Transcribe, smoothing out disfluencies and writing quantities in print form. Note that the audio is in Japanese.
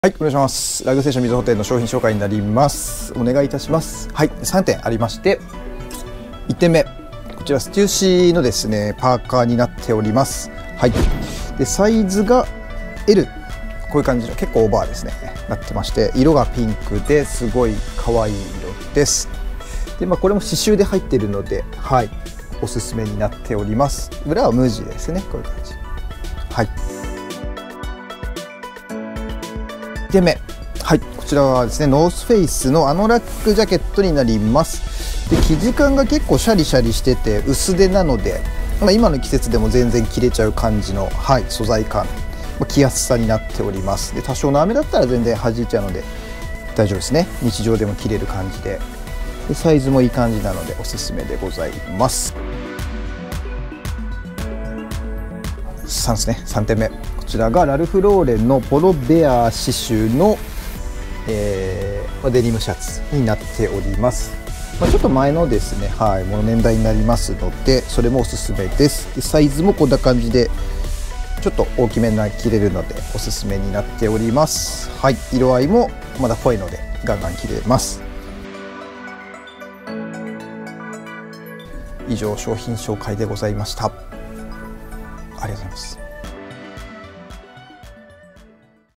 はい、お願いします。ラグステーションみずほ店の商品紹介になります。お願いいたします。はい、3点ありまして、1点目、こちらステューシーのですね、パーカーになっております。はい。で、サイズが L、こういう感じの結構オーバーですね、なってまして、色がピンクですごい可愛い色です。で、これも刺繍で入っているので、はい、おすすめになっております。裏は無地ですね、こういう感じ。はい。2点目、はい、こちらはですね、ノースフェイスのアノラックジャケットになります。で、生地感が結構シャリシャリしてて薄手なので、今の季節でも全然着れちゃう感じの、はい、素材感、着やすさになっております。で、多少の雨だったら全然弾いちゃうので大丈夫ですね。日常でも着れる感じで、サイズもいい感じなのでおすすめでございます。3ですね、3点目、こちらがラルフ・ローレンのポロベア刺繍の、デニムシャツになっております。ちょっと前のですね、はい、もの年代になりますので、それもおすすめです。で、サイズもこんな感じでちょっと大きめな着れるのでおすすめになっております。はい、色合いもまだ濃いのでガンガン着れます。以上、商品紹介でございました。ありがとうございます。